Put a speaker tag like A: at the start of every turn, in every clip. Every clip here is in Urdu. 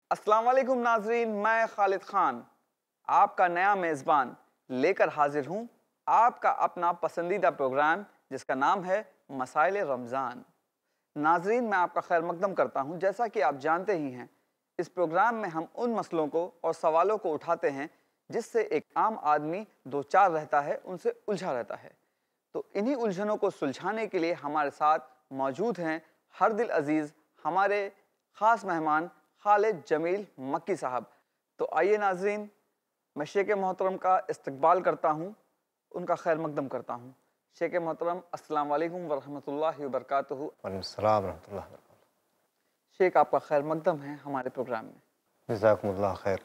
A: السلام علیکم ناظرین، میں خالد خان آپ کا نیا میزبان لے کر حاضر ہوں آپ کا اپنا پسندیدہ پروگرام جس کا نام ہے مسائل رمضان۔ ناظرین، میں آپ کا خیر مقدم کرتا ہوں۔ جیسا کہ آپ جانتے ہی ہیں، اس پروگرام میں ہم ان مسئلوں کو اور سوالوں کو اٹھاتے ہیں جس سے ایک عام آدمی دوچار رہتا ہے، ان سے الجھا رہتا ہے۔ تو انہی الجھنوں کو سلجھانے کے لیے ہمارے ساتھ موجود ہیں ہر دل عزیز ہمارے خاص مہمان خالد جمیل مکی صاحب۔ تو آئیے ناظرین، میں شیخ محترم کا استقبال کرتا ہوں، ان کا خیر مقدم کرتا ہوں۔ شیخ محترم، السلام علیکم ورحمۃ اللہ وبرکاتہ۔
B: وعلیکم السلام ورحمۃ اللہ وبرکاتہ۔
A: شیخ، آپ کا خیر مقدم ہے ہمارے پروگرام میں۔
B: جزاکم اللہ خیر۔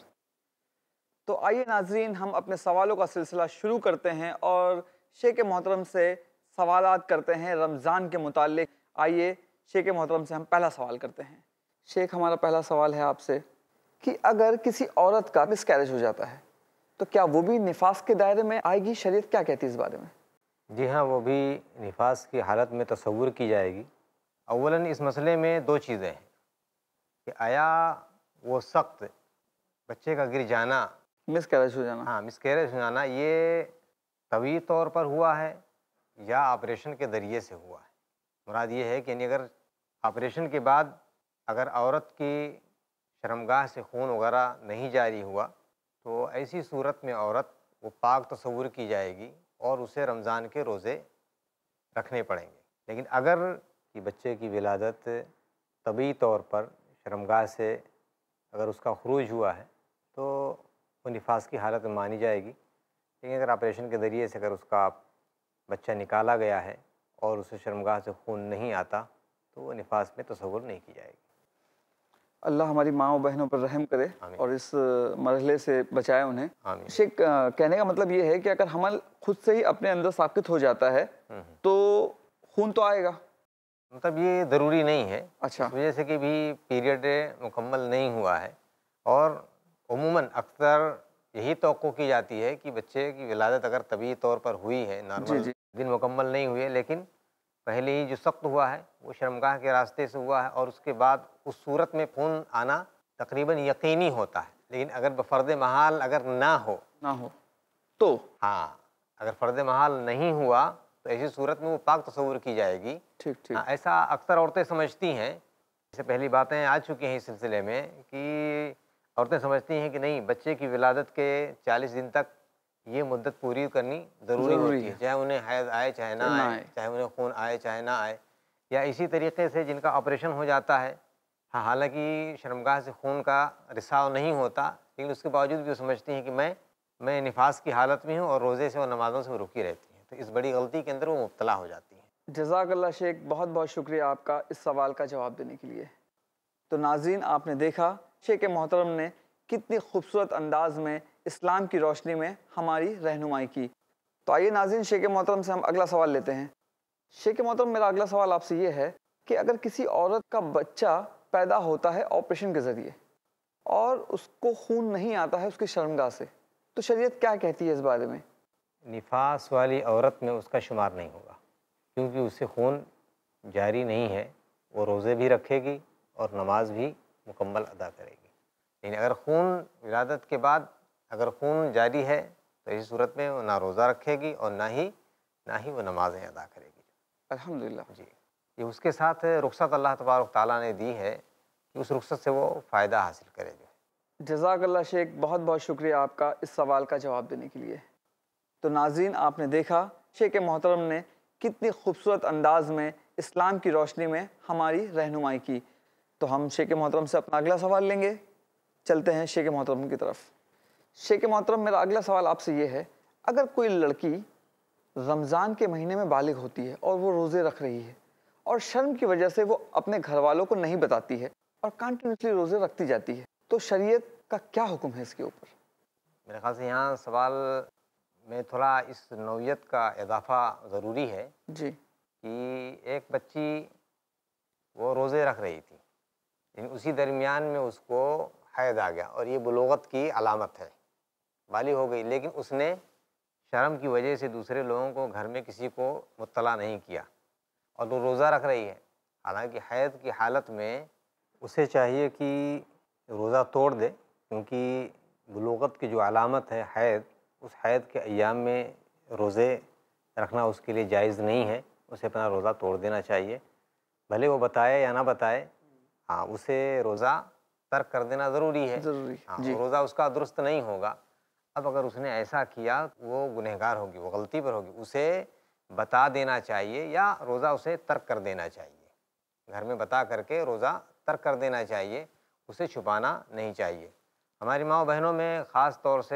A: تو آئیے ناظرین، ہم اپنے سوالوں کا سلسلہ شروع کرتے ہیں اور شیخ محترم سے سوالات کرتے ہیں رمضان کے متعلق۔ آئیے شیخ محترم سے ہم پہلا سوال کرتے ہیں۔ شیخ، ہمارا پہلا سوال ہے آپ سے کہ اگر کسی عورت کا مس کیریج ہو جاتا ہے تو کیا وہ بھی نفاس کے دائرے میں آئے گی؟ شریعت کیا کہتی ہے اس بارے میں؟
B: جی ہاں، وہ بھی نفاس کی حالت میں تصور کی جائے گی۔ اولاً اس مسئلے میں دو چیزیں ہیں کہ آیا وہ سخت بچے کا گر جانا،
A: مس کیریج ہو جانا،
B: مس کیریج ہو جانا، یہ طبعی طور پر ہوا ہے یا آپریشن کے ذریعے سے ہوا ہے؟ مراد یہ ہے کہ یعنی اگر آپریشن کے بعد اگر عورت کی شرمگاہ سے خون وغیرہ نہیں جاری ہوا تو ایسی صورت میں عورت وہ پاک تصور کی جائے گی اور اسے رمضان کے روزے رکھنے پڑیں گے۔ لیکن اگر کہ بچے کی ولادت طبعی طور پر شرمگاہ سے اگر اس کا خروج ہوا ہے تو وہ نفاس کی حالت میں مانی جائے گی۔ لیکن اگر آپریشن کے ذریعے سے اگر اس کا بچہ نکالا گیا ہے اور اسے شرمگاہ سے خون نہیں آتا تو وہ نفاس میں تصور نہیں کی جائے گی۔
A: اللہ ہماری ماں و بہنوں پر رحم کرے
B: آمین۔
A: اور اس مرحلے سے بچائے انہیں۔
B: آمین۔
A: شیخ، کہنے کا مطلب یہ ہے کہ اگر حمل خود سے ہی اپنے اندر ساقط ہو جاتا ہے تو خون تو آئے گا؟
B: مطلب یہ ضروری نہیں ہے،
A: اچھا،
B: اس وجہ سے کہ بھی پیریڈ مکمل نہیں ہوا ہے، اور عموماً اکثر یہی توقع کی جاتی ہے کہ بچے کی ولادت اگر طبعی طور پر ہوئی ہے، نارمل دن مکمل نہیں ہوئے، لیکن پہلے ہی جو سخت ہوا ہے وہ شرمگاہ کے راستے سے ہوا ہے اور اس کے بعد اس صورت میں خون آنا تقریباً یقینی ہوتا ہے۔ لیکن اگر بفرض محال اگر نہ ہو
A: تو
B: اگر فرض محال نہیں ہوا تو ایسی صورت میں وہ پاک تصور کی جائے گی۔
A: ٹھیک
B: ایسا اکثر عورتیں سمجھتی ہیں، اس سے پہلی باتیں آ چکی ہیں اس سلسلے میں کہ عورتیں سمجھتی ہیں کہ نہیں، بچے کی ولادت کے 40 دن تک یہ مدت پوری کرنی ضروری ہوتی ہے، چاہے انہیں حیض آئے چاہے نہ آئے، چاہے انہیں خون آئے چاہے نہ آئے۔ یا اسی طریقے سے جن کا آپریشن ہو جاتا ہے، حالانکہ شرمگاہ سے خون کا رساؤ نہیں ہوتا، لیکن اس کے باوجود بھی وہ سمجھتی ہیں کہ میں نفاس کی حالت میں ہوں اور روزے سے اور نمازوں سے رکی رہتی ہیں، تو اس بڑی غلطی کے اندر وہ مبتلا ہو جاتی ہیں۔
A: جزاک اللہ شیخ، بہت بہت شکریہ آپ کا اس سوال کا جواب دینے کے لیے۔ تو ناظرین، آپ نے دیکھا شیخ محترم نے کتنی خوبصورت انداز میں اسلام کی روشنی میں ہماری رہنمائی کی۔ تو آئیے ناظرین، شیخ محترم سے ہم اگلا سوال لیتے ہیں۔ شیخ محترم، میرا اگلا سوال آپ سے یہ ہے کہ اگر کسی عورت کا بچہ پیدا ہوتا ہے آپریشن کے ذریعے اور اس کو خون نہیں آتا ہے اس کی شرمگاہ سے، تو شریعت کیا کہتی ہے اس بارے میں؟
B: نفاس والی عورت میں اس کا شمار نہیں ہوگا، کیونکہ اس سے خون جاری نہیں ہے، وہ روزے بھی رکھے گی اور نماز بھی مکمل ادا کرے گی۔ لیکن اگر خون ولادت کے بعد اگر خون جاری ہے تو اسی صورت میں وہ نہ روزہ رکھے گی اور نہ ہی وہ نمازیں ادا کرے گی۔
A: الحمدللہ۔
B: جی، یہ اس کے ساتھ رخصت اللہ تبارک تعالیٰ نے دی ہے کہ اس رخصت سے وہ فائدہ حاصل کرے جو ہے۔
A: جزاک اللہ شیخ، بہت بہت شکریہ آپ کا اس سوال کا جواب دینے کے لیے۔ تو ناظرین، آپ نے دیکھا شیخ محترم نے کتنی خوبصورت انداز میں اسلام کی روشنی میں ہماری رہنمائی کی۔ تو ہم شیخ محترم سے اپنا اگلا سوال لیں گے، چلتے ہیں شیخ محترم کی طرف۔ شیخ محترم، میرا اگلا سوال آپ سے یہ ہے، اگر کوئی لڑکی رمضان کے مہینے میں بالغ ہوتی ہے اور وہ روزے رکھ رہی ہے اور شرم کی وجہ سے وہ اپنے گھر والوں کو نہیں بتاتی ہے اور کنٹینیوسلی روزے رکھتی جاتی ہے، تو شریعت کا کیا حکم ہے اس کے اوپر؟
B: میرے خیال سے یہاں سوال میں تھوڑا اس نوعیت کا اضافہ ضروری ہے
A: جی،
B: کہ ایک بچی وہ روزے رکھ رہی تھی، لیکن اسی درمیان میں اس کو حیض آ گیا اور یہ بلوغت کی علامت ہے، بالغ ہو گئی، لیکن اس نے شرم کی وجہ سے دوسرے لوگوں کو گھر میں کسی کو مطلع نہیں کیا اور وہ روزہ رکھ رہی ہے۔ حالانکہ حیض کی حالت میں اسے چاہیے کہ روزہ توڑ دے، کیونکہ بلوغت کی جو علامت ہے حید، اس حید کے ایام میں روزے رکھنا اس کے لیے جائز نہیں ہے، اسے اپنا روزہ توڑ دینا چاہیے، بھلے وہ بتائے یا نہ بتائے، ہاں اسے روزہ ترک کر دینا ضروری ہے،
A: ضروری
B: ہاں
A: جی.
B: روزہ اس کا درست نہیں ہوگا۔ اب اگر اس نے ایسا کیا وہ گنہگار ہوگی، وہ غلطی پر ہوگی، اسے بتا دینا چاہیے یا روزہ اسے ترک کر دینا چاہیے، گھر میں بتا کر کے روزہ ترک کر دینا چاہیے، اسے چھپانا نہیں چاہیے۔ ہماری ماؤں بہنوں میں خاص طور سے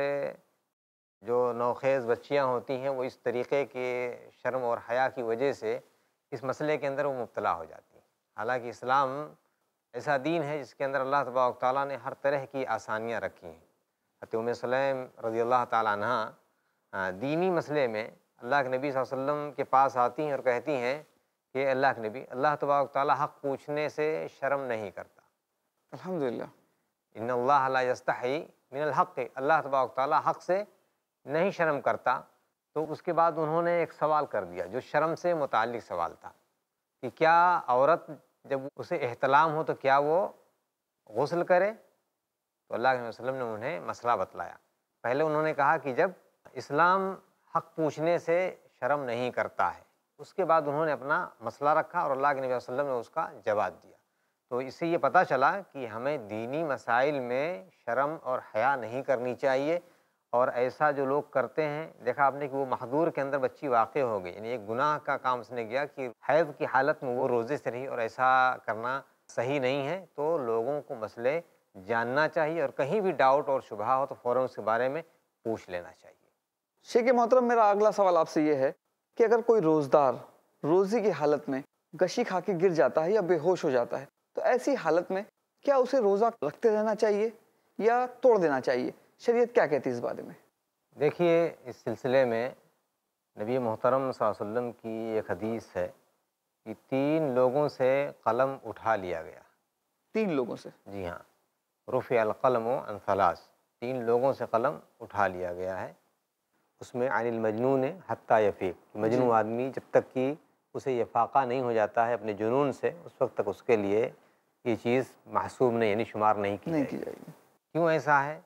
B: جو نوخیز بچیاں ہوتی ہیں وہ اس طریقے کے شرم اور حیا کی وجہ سے اس مسئلے کے اندر وہ مبتلا ہو جاتی ہیں، حالانکہ اسلام ایسا دین ہے جس کے اندر اللہ تبارک تعالیٰ نے ہر طرح کی آسانیاں رکھی ہیں۔ حضرت ام سلیم رضی اللہ تعالیٰ عنہ دینی مسئلے میں اللہ کے نبی صلی اللہ علیہ وسلم کے پاس آتی ہیں اور کہتی ہیں کہ اللہ کے نبی، اللہ تبارک تعالیٰ حق پوچھنے سے شرم نہیں کرتا،
A: الحمدللہ.
B: ان اللہ لا یستحی من الحق، اللہ تبارک تعالیٰ حق سے نہیں شرم کرتا۔ تو اس کے بعد انہوں نے ایک سوال کر دیا جو شرم سے متعلق سوال تھا کہ کیا عورت جب اسے احتلام ہو تو کیا وہ غسل کرے؟ تو اللہ کے نبی صلی اللہ علیہ وسلم نے انہیں مسئلہ بتلایا۔ پہلے انہوں نے کہا کہ جب اسلام حق پوچھنے سے شرم نہیں کرتا ہے، اس کے بعد انہوں نے اپنا مسئلہ رکھا اور اللہ کے نبی صلی اللہ علیہ وسلم نے اس کا جواب دیا۔ تو اس سے یہ پتہ چلا کہ ہمیں دینی مسائل میں شرم اور حیا نہیں کرنی چاہیے، اور ایسا جو لوگ کرتے ہیں، دیکھا آپ نے کہ وہ محظور کے اندر بچی واقع ہو گئی، یعنی ایک گناہ کا کام اس نے کیا کہ حیض کی حالت میں وہ روزے سے رہی، اور ایسا کرنا صحیح نہیں ہے۔ تو لوگوں کو مسئلے جاننا چاہیے، اور کہیں بھی ڈاؤٹ اور شبہ ہو تو فوراً اس کے بارے میں پوچھ لینا چاہیے۔
A: شیخ محترم، میرا اگلا سوال آپ سے یہ ہے کہ اگر کوئی روزدار روزی کی حالت میں گشی کھا کے گر جاتا ہے یا بے ہوش ہو جاتا ہے تو ایسی حالت میں کیا اسے روزہ رکھتے رہنا چاہیے یا توڑ دینا چاہیے؟ شریعت کیا کہتی ہے اس بارے میں؟
B: دیکھیے، اس سلسلے میں نبی محترم صلی اللہ علیہ وسلم کی ایک حدیث ہے کہ 3 لوگوں سے قلم اٹھا لیا گیا۔
A: 3 لوگوں سے؟
B: جی ہاں، رفع القلم عن 3، 3 لوگوں سے قلم اٹھا لیا گیا ہے۔ اس میں عن المجنون حتیٰ یفیق، مجنون آدمی جب تک کہ اسے یہ فاقہ نہیں ہو جاتا ہے اپنے جنون سے، اس وقت تک اس کے لیے یہ چیز محسوب نہیں، یعنی شمار نہیں کی جائے گی۔ کیوں ایسا ہے؟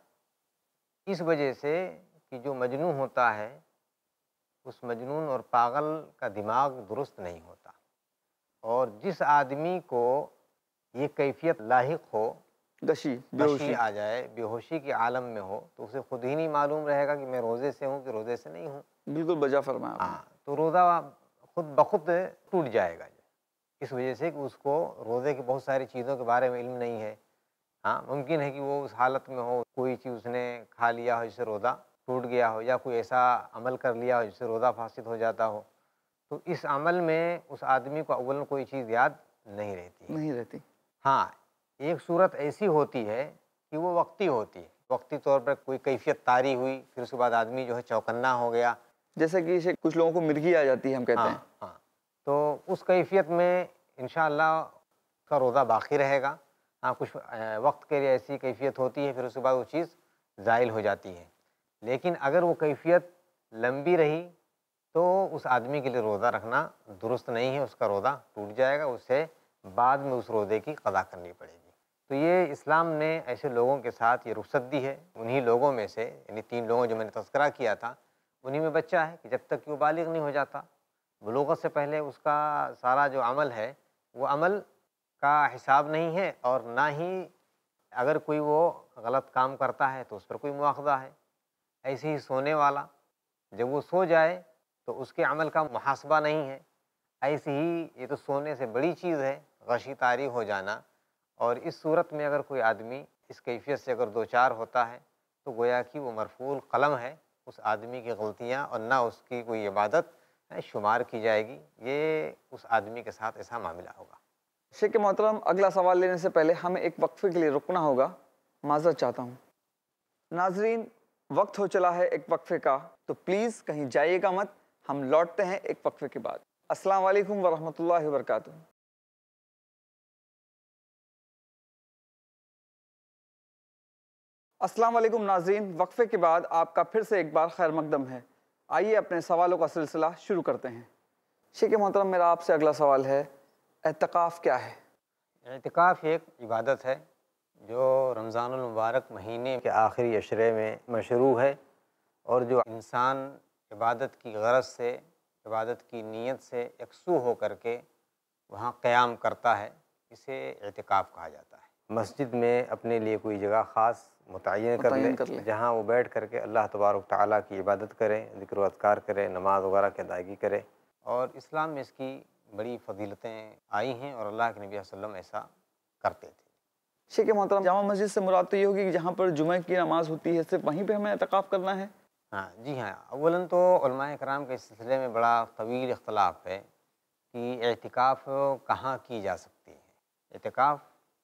B: اس وجہ سے کہ جو مجنون ہوتا ہے اس مجنون اور پاگل کا دماغ درست نہیں ہوتا، اور جس آدمی کو یہ کیفیت لاحق ہو، گشی آ جائے، بے ہوشی کے عالم میں ہو، تو اسے خود ہی نہیں معلوم رہے گا کہ میں روزے سے ہوں کہ روزے سے نہیں ہوں۔
A: بالکل بجا فرمایا آپ نے۔
B: ہاں، تو روزہ خود بخود ٹوٹ جائے گا، اس وجہ سے کہ اس کو روزے کی بہت ساری چیزوں کے بارے میں علم نہیں ہے۔ ہاں، ممکن ہے کہ وہ اس حالت میں ہو، کوئی چیز اس نے کھا لیا ہو جس سے روزہ ٹوٹ گیا ہو، یا کوئی ایسا عمل کر لیا ہو جس سے روزہ فاسد ہو جاتا ہو، تو اس عمل میں اس آدمی کو اولاً کوئی چیز یاد نہیں رہتی۔ ہاں، ایک صورت ایسی ہوتی ہے کہ وہ وقتی ہوتی ہے، وقتی طور پر کوئی کیفیت طاری ہوئی، پھر اس کے بعد آدمی جو ہے چوکنا ہو گیا،
A: جیسے کہ کچھ لوگوں کو مرگی آ جاتی ہے، ہم کہتے ہیں۔
B: ہاں، تو اس کیفیت میں انشاءاللہ اس کا روزہ باقی رہے گا۔ ہاں، کچھ وقت کے لیے ایسی کیفیت ہوتی ہے، پھر اس کے بعد وہ چیز زائل ہو جاتی ہے، لیکن اگر وہ کیفیت لمبی رہی تو اس آدمی کے لیے روزہ رکھنا درست نہیں ہے، اس کا روزہ ٹوٹ جائے گا، اسے بعد میں اس روزے کی قضا کرنی پڑے گی۔ تو یہ اسلام نے ایسے لوگوں کے ساتھ یہ رخصت دی ہے۔ انہی لوگوں میں سے، یعنی 3 لوگوں جو میں نے تذکرہ کیا تھا، انہی میں بچہ ہے کہ جب تک کہ وہ بالغ نہیں ہو جاتا، بلوغت سے پہلے اس کا سارا جو عمل ہے وہ عمل کا حساب نہیں ہے، اور نہ ہی اگر کوئی وہ غلط کام کرتا ہے تو اس پر کوئی مواخذہ ہے۔ ایسے ہی سونے والا جب وہ سو جائے تو اس کے عمل کا محاسبہ نہیں ہے۔ ایسے ہی یہ تو سونے سے بڑی چیز ہے غشی طاری ہو جانا، اور اس صورت میں اگر کوئی آدمی اس کیفیت سے اگر دوچار ہوتا ہے تو گویا کہ وہ مرفوع القلم ہے، اس آدمی کی غلطیاں اور نہ اس کی کوئی عبادت شمار کی جائے گی، یہ اس آدمی کے ساتھ ایسا معاملہ ہوگا۔
A: شیخ محترم، اگلا سوال لینے سے پہلے ہمیں ایک وقفے کے لیے رکنا ہوگا، معذرت چاہتا ہوں۔ ناظرین، وقت ہو چلا ہے ایک وقفے کا، تو پلیز کہیں جائیے گا مت، ہم لوٹتے ہیں ایک وقفے کے بعد۔ السلام علیکم ورحمۃ اللہ وبرکاتہ۔ السلام علیکم ناظرین، وقفے کے بعد آپ کا پھر سے ایک بار خیر مقدم ہے۔ آئیے اپنے سوالوں کا سلسلہ شروع کرتے ہیں۔ شیخ محترم، میرا آپ سے اگلا سوال ہے، اعتکاف کیا ہے؟
B: اعتکاف ایک عبادت ہے جو رمضان المبارک مہینے کے آخری عشرے میں مشروع ہے، اور جو انسان عبادت کی غرض سے، عبادت کی نیت سے یکسو ہو کر کے وہاں قیام کرتا ہے، اسے اعتکاف کہا جاتا ہے۔ مسجد میں اپنے لیے کوئی جگہ خاص متعین کر لے جہاں وہ بیٹھ کر کے اللہ تبارک تعالیٰ کی عبادت کرے، ذکر و اذکار کرے، نماز وغیرہ کی ادائیگی کرے، اور اسلام میں اس کی بڑی فضیلتیں آئی ہیں اور اللہ کے نبی صلی اللہ علیہ وسلم ایسا کرتے تھے۔
A: شیخ محترم، جامع مسجد سے مراد تو یہ ہوگی کہ جہاں پر جمعہ کی نماز ہوتی ہے صرف وہیں پہ ہمیں اعتکاف کرنا ہے؟
B: ہاں جی ہاں، اولاً تو علماء کرام کے اس سلسلے میں بڑا طویل اختلاف ہے کہ اعتکاف کہاں کی جا سکتی ہے، اعتکاف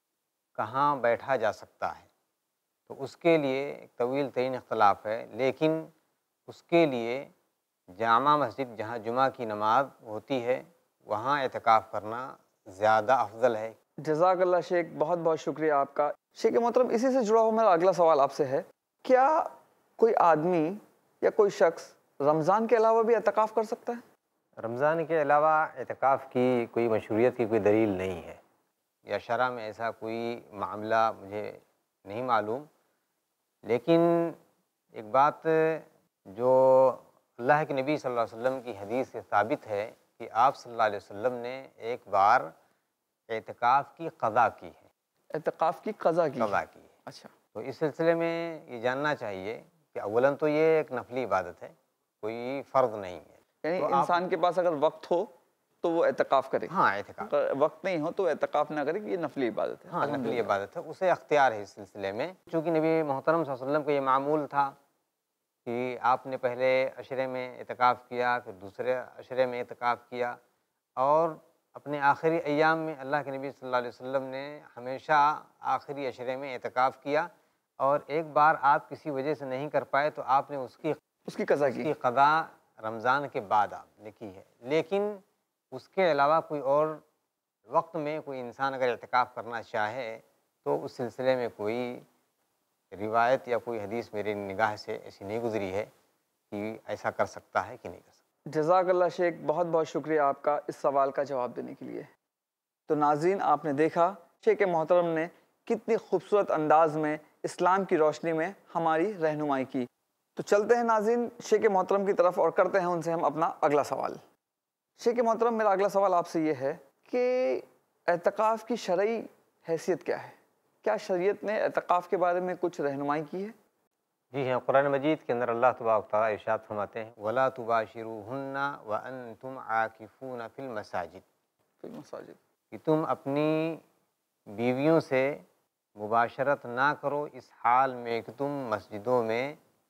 B: کہاں بیٹھا جا سکتا ہے، تو اس کے لیے ایک طویل ترین اختلاف ہے، لیکن اس کے لیے جامع مسجد جہاں جمعہ کی نماز ہوتی ہے وہاں اعتکاف کرنا زیادہ افضل ہے۔
A: جزاک اللہ شیخ، بہت بہت شکریہ آپ کا۔ شیخ محترم، اسی سے جڑا ہوا میرا اگلا سوال آپ سے ہے، کیا کوئی آدمی یا کوئی شخص رمضان کے علاوہ بھی اعتکاف کر سکتا ہے؟
B: رمضان کے علاوہ اعتکاف کی کوئی مشروعیت کی کوئی دلیل نہیں ہے، یا شرع میں ایسا کوئی معاملہ مجھے نہیں معلوم، لیکن ایک بات جو اللہ کے نبی صلی اللہ علیہ وسلم کی حدیث سے ثابت ہے کہ آپ صلی اللہ علیہ وسلم نے ایک بار اعتکاف کی قضا کی ہے۔
A: اعتکاف کی قضا کی؟
B: قضا کی ہے۔
A: اچھا،
B: تو اس سلسلے میں یہ جاننا چاہیے کہ اولاً تو یہ ایک نفلی عبادت ہے، کوئی فرض نہیں ہے،
A: یعنی
B: تو
A: انسان کے پاس اگر وقت ہو تو وہ اعتکاف کرے،
B: ہاں اعتکاف،
A: وقت نہیں ہو تو اعتکاف نہ کرے، کہ یہ نفلی عبادت ہے۔
B: ہاں نفلی عبادت ہے، اسے اختیار ہے اس سلسلے میں، چونکہ نبی محترم صلی اللہ علیہ وسلم کا یہ معمول تھا کہ آپ نے پہلے عشرے میں اعتکاف کیا، پھر دوسرے عشرے میں اعتکاف کیا، اور اپنے آخری ایام میں اللہ کے نبی صلی اللہ علیہ وسلم نے ہمیشہ آخری عشرے میں اعتکاف کیا، اور ایک بار آپ کسی وجہ سے نہیں کر پائے تو آپ نے اس کی قضا رمضان کے بعد آپ نے کی ہے، لیکن اس کے علاوہ کوئی اور وقت میں کوئی انسان اگر اعتکاف کرنا چاہے تو اس سلسلے میں کوئی روایت یا کوئی حدیث میری نگاہ سے ایسی نہیں گزری ہے کہ ایسا کر سکتا ہے کہ نہیں کر سکتا۔
A: جزاک اللہ شیخ، بہت بہت شکریہ آپ کا اس سوال کا جواب دینے کے لیے۔ تو ناظرین، آپ نے دیکھا شیخ محترم نے کتنی خوبصورت انداز میں اسلام کی روشنی میں ہماری رہنمائی کی۔ تو چلتے ہیں ناظرین شیخ محترم کی طرف اور کرتے ہیں ان سے ہم اپنا اگلا سوال۔ شیخ محترم، میرا اگلا سوال آپ سے یہ ہے کہ اعتکاف کی شرعی حیثیت کیا ہے؟ کیا شریعت نے اعتکاف کے بارے میں کچھ رہنمائی کی ہے؟
B: جی ہاں، قرآن مجید کے اندر اللہ تبارک تعالیٰ ارشاد فرماتے ہیں وَلَا تُبَاشِرُوهُنَّ وَأَنْتُمْ عَاكِفُونَ فِي الْمَسَاجِدِ، کہ تم اپنی بیویوں سے مباشرت نہ کرو اس حال میں کہ تم مسجدوں میں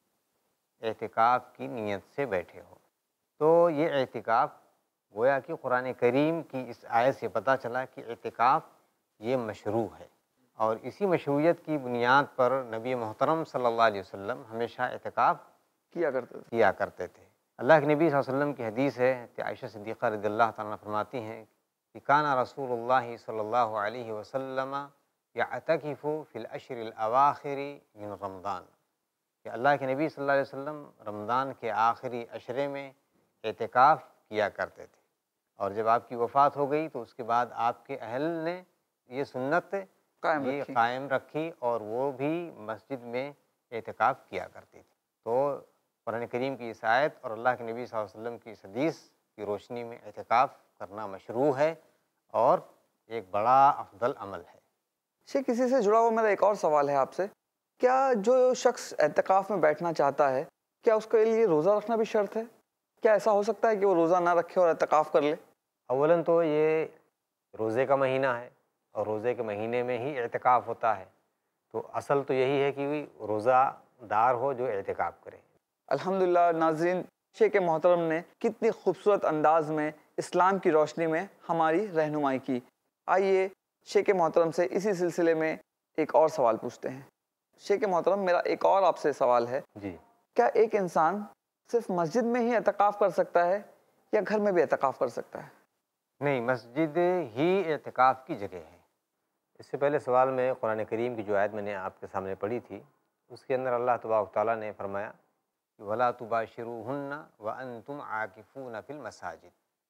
B: اعتکاف کی نیت سے بیٹھے ہو۔ تو یہ اعتکاف گویا کہ قرآن کریم کی اس آیت سے پتہ چلا کہ اعتکاف یہ مشروع ہے، اور اسی مشروعیت کی بنیاد پر نبی محترم صلی اللہ علیہ وسلم ہمیشہ اعتکاف کیا کرتے تھے۔ اللہ کے نبی صلی اللہ علیہ وسلم کی حدیث ہے کہ عائشہ صدیقہ رضی اللہ تعالیٰ عنہ فرماتی ہیں کہ کان رسول اللہ صلی اللہ علیہ وسلم یعتکف فی العشر الاواخر من رمضان، کہ اللہ کے نبی صلی اللہ علیہ وسلم رمضان کے آخری عشرے میں اعتکاف کیا کرتے تھے، اور جب آپ کی وفات ہو گئی تو اس کے بعد آپ کے اہل نے یہ سنت قائم رکھی اور وہ بھی مسجد میں اعتکاف کیا کرتی تھی۔ تو قرآن کریم کی اس آیت اور اللہ کے نبی صلی اللہ علیہ وسلم کی اس حدیث کی روشنی میں اعتکاف کرنا مشروع ہے اور ایک بڑا افضل عمل ہے۔
A: شیخ، اسی سے جڑا ہوا میرا ایک اور سوال ہے آپ سے، کیا جو شخص اعتکاف میں بیٹھنا چاہتا ہے کیا اس کے لیے روزہ رکھنا بھی شرط ہے؟ کیا ایسا ہو سکتا ہے کہ وہ روزہ نہ رکھے اور اعتکاف کر لے؟
B: اولاً تو یہ روزے کا مہینہ ہے اور روزے کے مہینے میں ہی اعتکاف ہوتا ہے، تو اصل تو یہی ہے کہ روزہ دار ہو جو اعتکاف کرے۔
A: الحمدللہ ناظرین، شیخ محترم نے کتنی خوبصورت انداز میں اسلام کی روشنی میں ہماری رہنمائی کی۔ آئیے شیخ محترم سے اسی سلسلے میں ایک اور سوال پوچھتے ہیں۔ شیخ محترم، میرا ایک اور آپ سے سوال ہے،
B: جی،
A: کیا ایک انسان صرف مسجد میں ہی اعتکاف کر سکتا ہے یا گھر میں بھی اعتکاف کر سکتا ہے؟
B: نہیں، مسجد ہی اعتکاف کی جگہ ہے۔ اس سے پہلے سوال میں قرآن کریم کی جو آیت میں نے آپ کے سامنے پڑھی تھی، اس کے اندر اللہ تبارک تعالیٰ نے فرمایا کہ وَلَا تُبَاشِرُوهُنَّ وَأَنْتُمْ عَاكِفُونَ فِي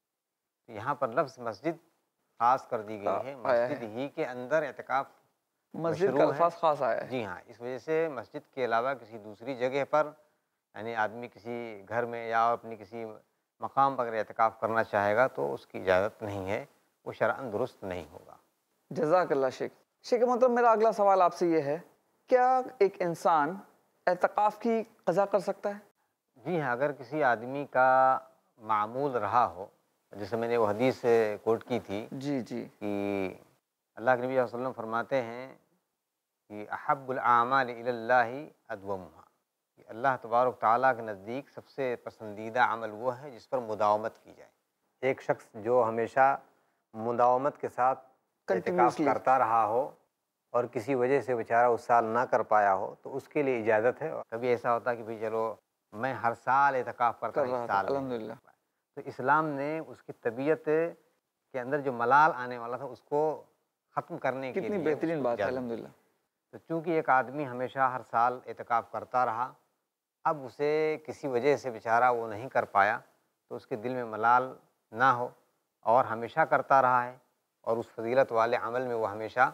B: الْمَسَاجِدِ، یہاں پر لفظ مسجد خاص کر دی گئی ہے، مسجد ہی کے اندر اعتکاف
A: مسجد کا
B: مشروع ہے۔
A: الفاظ خاص آیا ہے۔
B: جی ہاں، اس وجہ سے مسجد کے علاوہ کسی دوسری جگہ پر یعنی آدمی کسی گھر میں یا اپنی کسی مقام پر اگر اعتکاف کرنا چاہے گا تو اس کی اجازت نہیں ہے، وہ شرعاً درست نہیں ہوگا۔
A: جزاک اللہ شیخ۔ شیخ محترم، میرا اگلا سوال آپ سے یہ ہے، کیا ایک انسان اعتکاف کی قضا کر سکتا ہے؟
B: جی ہاں، اگر کسی آدمی کا معمول رہا ہو، جیسے میں نے وہ حدیث کوٹ کی تھی
A: جی جی
B: کہ اللہ کے نبی صلی اللہ علیہ وسلم فرماتے ہیں کہ احب الاعمال الی اللہ ادومها، کہ اللہ تبارک تعالیٰ کے نزدیک سب سے پسندیدہ عمل وہ ہے جس پر مداومت کی جائے۔ ایک شخص جو ہمیشہ مداومت کے ساتھ اعتکاف
A: Continuously۔
B: کرتا رہا ہو اور کسی وجہ سے بیچارہ اس سال نہ کر پایا ہو تو اس کے لیے اجازت ہے۔ کبھی ایسا ہوتا ہے کہ بھئی چلو میں ہر سال اعتکاف کرتا
A: کر
B: ہوں،
A: رہا
B: اس
A: تھا،
B: سال نہیں
A: الحمدللہ۔
B: کر پایا۔ تو اسلام نے اس کی طبیعت کے اندر جو ملال آنے والا تھا اس کو ختم کرنے کے
A: کتنی
B: لیے
A: بہترین
B: اس کو
A: بات ہے،
B: اجازت دی۔
A: الحمدللہ۔
B: تو چونکہ ایک آدمی ہمیشہ ہر سال اعتکاف کرتا رہا، اب اسے کسی وجہ سے بیچارہ وہ نہیں کر پایا تو اس کے دل میں ملال نہ ہو اور ہمیشہ کرتا رہا ہے اور اس فضیلت والے عمل میں وہ ہمیشہ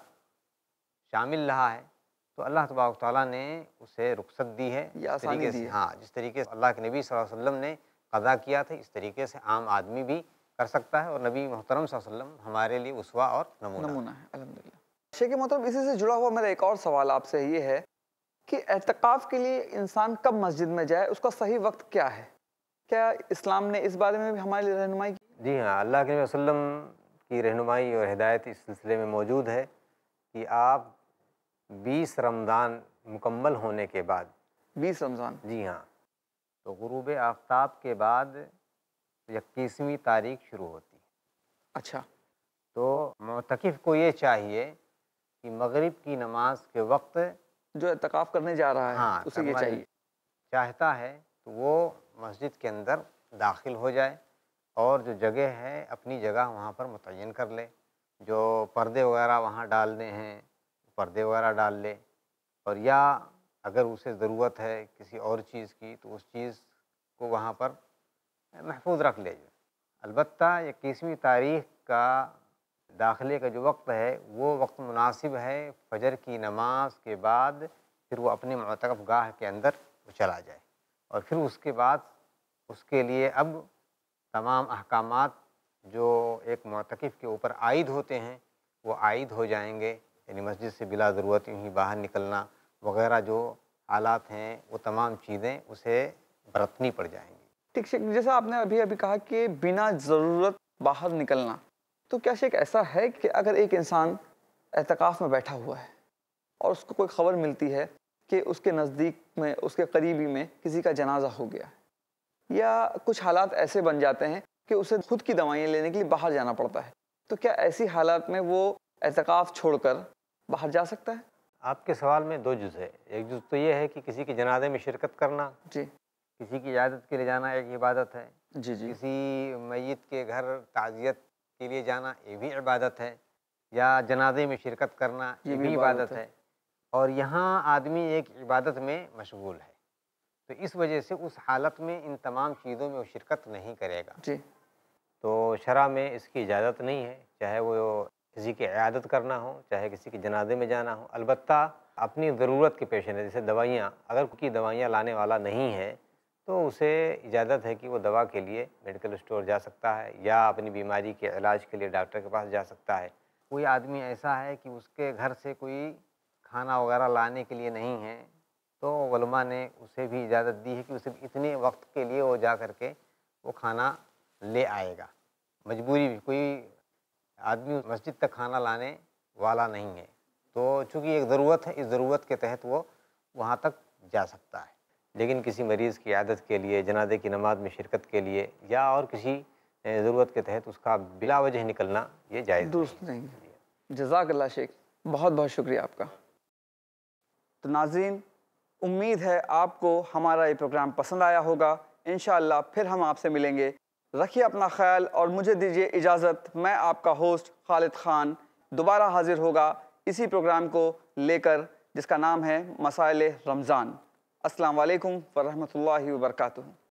B: شامل رہا ہے، تو اللہ تبارک تعالیٰ نے اسے رخصت دی ہے۔
A: یہ
B: اس
A: آسانی
B: طریقے
A: دی
B: سے
A: ہے۔
B: ہاں، جس طریقے سے اللہ کے نبی صلی اللہ علیہ وسلم نے قضا کیا تھا اس طریقے سے عام آدمی بھی کر سکتا ہے، اور نبی محترم صلی اللہ علیہ وسلم ہمارے لیے اسوہ اور نمونہ
A: ہے، الحمدللہ۔ شیخ محترم، اسی سے جڑا ہوا میرا ایک اور سوال آپ سے یہ ہے کہ اعتکاف کے لیے انسان کب مسجد میں جائے، اس کا صحیح وقت کیا ہے؟ کیا اسلام نے اس بارے میں بھی ہمارے لیے رہنمائی کی؟
B: جی ہاں، اللہ کے نبی صلی اللہ علیہ وسلم کی رہنمائی اور ہدایت اس سلسلے میں موجود ہے کہ آپ 20 رمضان مکمل ہونے کے بعد
A: 20 رمضان؟
B: جی ہاں، تو غروب آفتاب کے بعد 21ویں تاریخ شروع ہوتی ہے۔
A: اچھا۔
B: تو معتکف کو یہ چاہیے کہ مغرب کی نماز کے وقت
A: جو اعتکاف کرنے جا رہا ہے اسے یہ
B: کرنا
A: چاہیے۔
B: چاہتا ہے تو وہ مسجد کے اندر داخل ہو جائے اور جو جگہ ہے اپنی جگہ وہاں پر متعین کر لے، جو پردے وغیرہ وہاں ڈالنے ہیں پردے وغیرہ ڈال لے، اور یا اگر اسے ضرورت ہے کسی اور چیز کی تو اس چیز کو وہاں پر محفوظ رکھ لے جائے۔ البتہ 21ویں تاریخ کا داخلے کا جو وقت ہے وہ وقت مناسب ہے فجر کی نماز کے بعد، پھر وہ اپنے معتکف گاہ کے اندر چلا جائے، اور پھر اس کے بعد اس کے لیے اب تمام احکامات جو ایک معتکف کے اوپر عائد ہوتے ہیں وہ عائد ہو جائیں گے، یعنی مسجد سے بلا ضرورت یوں ہی باہر نکلنا وغیرہ جو حالات ہیں وہ تمام چیزیں اسے برتنی پڑ جائیں گی۔
A: ٹھیک شیخ، جیسا آپ نے ابھی کہا کہ بنا ضرورت باہر نکلنا، تو کیا شیخ ایسا ہے کہ اگر ایک انسان اعتکاف میں بیٹھا ہوا ہے اور اس کو کوئی خبر ملتی ہے کہ اس کے نزدیک میں، اس کے قریبی میں کسی کا جنازہ ہو گیا ہے، یا کچھ حالات ایسے بن جاتے ہیں کہ اسے خود کی دوائیں لینے کے لیے باہر جانا پڑتا ہے، تو کیا ایسی حالات میں وہ اعتکاف چھوڑ کر باہر جا سکتا ہے؟
B: آپ کے سوال میں 2 جز ہے۔ ایک جز تو یہ ہے کہ کسی کے جنازے میں شرکت کرنا،
A: جی
B: کسی کی عیادت کے لیے جانا ایک عبادت ہے،
A: جی جی
B: کسی میت کے گھر تعزیت کے لیے جانا یہ بھی عبادت ہے، یا جنازے میں شرکت کرنا یہ بھی عبادت ہے، اور یہاں آدمی ایک عبادت میں مشغول ہے، تو اس وجہ سے اس حالت میں ان تمام چیزوں میں وہ شرکت نہیں کرے گا۔
A: جی
B: تو شرع میں اس کی اجازت نہیں ہے، چاہے وہ کسی کی عیادت کرنا ہو، چاہے کسی کے جنازے میں جانا ہو، البتہ اپنی ضرورت کے پیش نظر، جیسے دوائیاں، اگر کوئی دوائیاں لانے والا نہیں ہے تو اسے اجازت ہے کہ وہ دوا کے لیے میڈیکل اسٹور جا سکتا ہے یا اپنی بیماری کے علاج کے لیے ڈاکٹر کے پاس جا سکتا ہے۔ کوئی آدمی ایسا ہے کہ اس کے گھر سے کوئی کھانا وغیرہ لانے کے لیے نہیں ہے تو علماء نے اسے بھی اجازت دی ہے کہ اسے اتنے وقت کے لیے وہ جا کر کے وہ کھانا لے آئے گا۔ مجبوری بھی، کوئی آدمی مسجد تک کھانا لانے والا نہیں ہے تو چونکہ ایک ضرورت ہے، اس ضرورت کے تحت وہ وہاں تک جا سکتا ہے، لیکن کسی مریض کی عیادت کے لیے، جنازے کی نماز میں شرکت کے لیے یا اور کسی ضرورت کے تحت اس کا بلا وجہ نکلنا یہ جائز
A: درست نہیں ہے۔ جزاک اللہ شیخ، بہت بہت شکریہ آپ کا۔ تو ناظرین، امید ہے آپ کو ہمارا یہ پروگرام پسند آیا ہوگا۔ انشاءاللہ پھر ہم آپ سے ملیں گے۔ رکھیے اپنا خیال اور مجھے دیجیے اجازت۔ میں آپ کا ہوسٹ خالد خان دوبارہ حاضر ہوگا اسی پروگرام کو لے کر جس کا نام ہے مسائل رمضان۔ السلام علیکم ورحمۃ اللہ وبرکاتہ۔